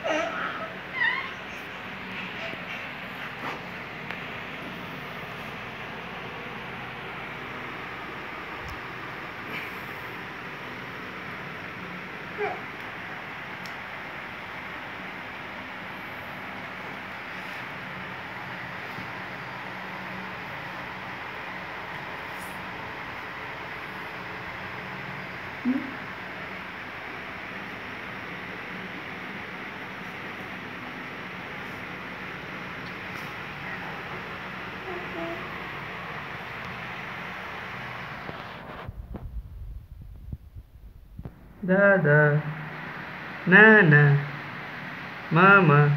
Dada, Nana, Mama.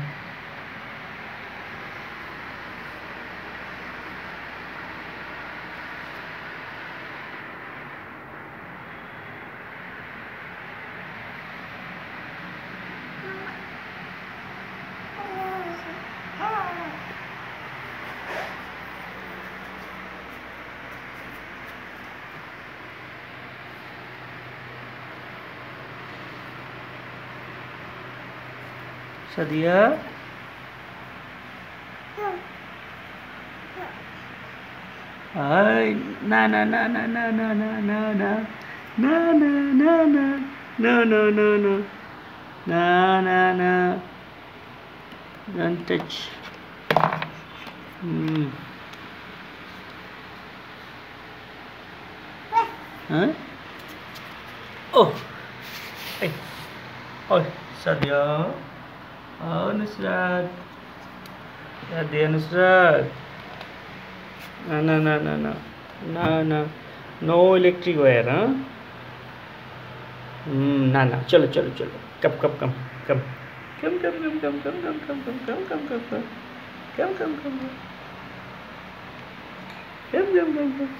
Sadia. Ay, na na na na na na na na na na na na na no no no no na na na don't touch. Huh? Oh, hey, oh, Sadia. Oh, Nusrat. Sadia Nusrat. No, no, no, no, no. No, no. No electric wire, huh? No, no. Chalo, chalo, chalo. Come, come, come. Come. Come, come, come, come, come, come, come, come, come, come, come, come. Come, come, come, come. Come, come, come, come.